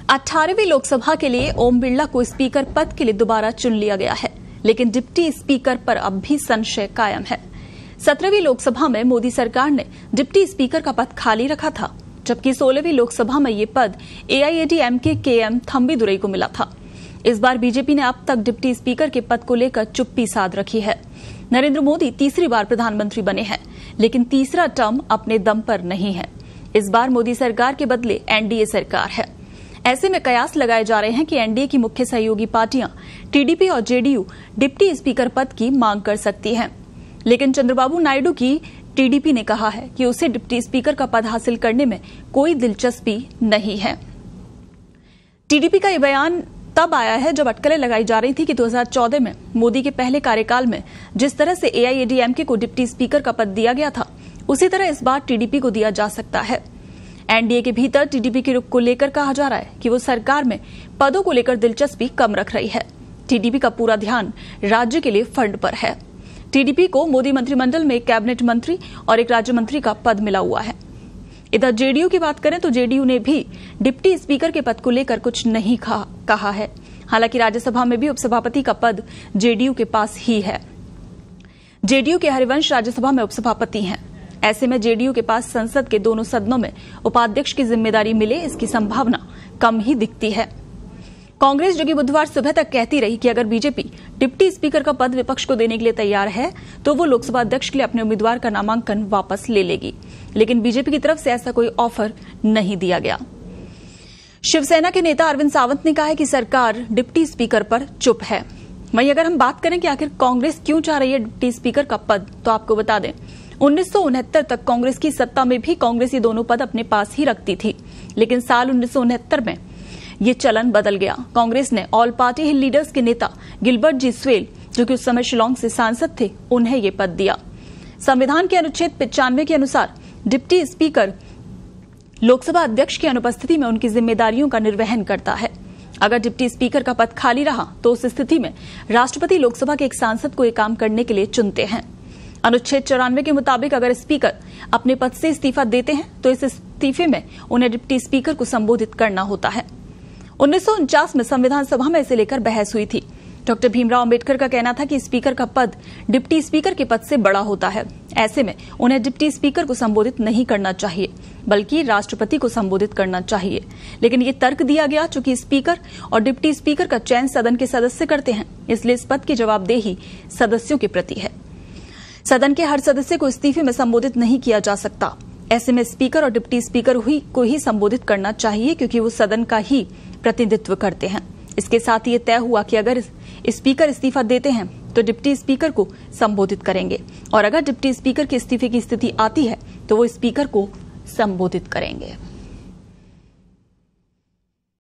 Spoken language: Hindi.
18वीं लोकसभा के लिए ओम बिरला को स्पीकर पद के लिए दोबारा चुन लिया गया है, लेकिन डिप्टी स्पीकर पर अब भी संशय कायम है। 17वीं लोकसभा में मोदी सरकार ने डिप्टी स्पीकर का पद खाली रखा था, जबकि 16वीं लोकसभा में ये पद AIADMK KM थम्बीदुरई को मिला था। इस बार बीजेपी ने अब तक डिप्टी स्पीकर के पद को लेकर चुप्पी साध रखी है। नरेंद्र मोदी तीसरी बार प्रधानमंत्री बने हैं, लेकिन तीसरा टर्म अपने दम पर नहीं है। इस बार मोदी सरकार के बदले NDA सरकार है। ऐसे में कयास लगाए जा रहे हैं कि NDA की मुख्य सहयोगी पार्टियां TDP और JDU डिप्टी स्पीकर पद की मांग कर सकती हैं, लेकिन चंद्रबाबू नायडू की TDP ने कहा है कि उसे डिप्टी स्पीकर का पद हासिल करने में कोई दिलचस्पी नहीं है। TDP का ये बयान तब आया है जब अटकलें लगाई जा रही थी कि 2014 में मोदी के पहले कार्यकाल में जिस तरह से AIADMK को डिप्टी स्पीकर का पद दिया गया था, उसी तरह इस बार TDP को दिया जा सकता है। NDA के भीतर TDP के रुख को लेकर कहा जा रहा है कि वो सरकार में पदों को लेकर दिलचस्पी कम रख रही है। TDP का पूरा ध्यान राज्य के लिए फंड पर है। TDP को मोदी मंत्रिमंडल में एक कैबिनेट मंत्री और एक राज्य मंत्री का पद मिला हुआ है। इधर JDU की बात करें तो JDU ने भी डिप्टी स्पीकर के पद को लेकर कुछ नहीं कहा है। हालांकि राज्यसभा में भी उपसभापति का पद JDU के पास ही है। JDU के हरिवंश राज्यसभा में उपसभापति हैं। ऐसे में JDU के पास संसद के दोनों सदनों में उपाध्यक्ष की जिम्मेदारी मिले, इसकी संभावना कम ही दिखती है। कांग्रेस, जो कि बुधवार सुबह तक कहती रही कि अगर बीजेपी डिप्टी स्पीकर का पद विपक्ष को देने के लिए तैयार है तो वो लोकसभा अध्यक्ष के लिए अपने उम्मीदवार का नामांकन वापस ले लेगी, लेकिन बीजेपी की तरफ से ऐसा कोई ऑफर नहीं दिया गया। शिवसेना के नेता अरविंद सावंत ने कहा है कि सरकार डिप्टी स्पीकर पर चुप है। वहीं अगर हम बात करें कि आखिर कांग्रेस क्यों चाह रही है डिप्टी स्पीकर का पद, तो आपको बता दें 1969 तक कांग्रेस की सत्ता में भी कांग्रेस ये दोनों पद अपने पास ही रखती थी, लेकिन साल 1969 में ये चलन बदल गया। कांग्रेस ने ऑल पार्टी हिल लीडर्स के नेता गिलबर्ट जी स्वेल, जो कि उस समय शिलोंग से सांसद थे, उन्हें ये पद दिया। संविधान के अनुच्छेद 95 के अनुसार डिप्टी स्पीकर लोकसभा अध्यक्ष की अनुपस्थिति में उनकी जिम्मेदारियों का निर्वहन करता है। अगर डिप्टी स्पीकर का पद खाली रहा तो उस स्थिति में राष्ट्रपति लोकसभा के एक सांसद को ये काम करने के लिए चुनते हैं। अनुच्छेद 94 के मुताबिक अगर स्पीकर अपने पद से इस्तीफा देते हैं तो इस इस्तीफे में उन्हें डिप्टी स्पीकर को संबोधित करना होता है। 1949 में संविधान सभा में इसे लेकर बहस हुई थी। डॉक्टर भीमराव अंबेडकर का कहना था कि स्पीकर का पद डिप्टी स्पीकर के पद से बड़ा होता है। ऐसे में उन्हें डिप्टी स्पीकर को संबोधित नहीं करना चाहिए, बल्कि राष्ट्रपति को संबोधित करना चाहिए। लेकिन ये तर्क दिया गया, चूंकि स्पीकर और डिप्टी स्पीकर का चयन सदन के सदस्य करते हैं, इसलिए इस पद की जवाबदेही सदस्यों के प्रति है। सदन के हर सदस्य को इस्तीफे में संबोधित नहीं किया जा सकता। ऐसे में स्पीकर और डिप्टी स्पीकर को ही संबोधित करना चाहिए, क्योंकि वो सदन का ही प्रतिनिधित्व करते हैं। इसके साथ ही ये तय हुआ कि अगर स्पीकर इस्तीफा देते हैं तो डिप्टी स्पीकर को संबोधित करेंगे, और अगर डिप्टी स्पीकर के इस्तीफे की स्थिति आती है तो वो स्पीकर को संबोधित करेंगे।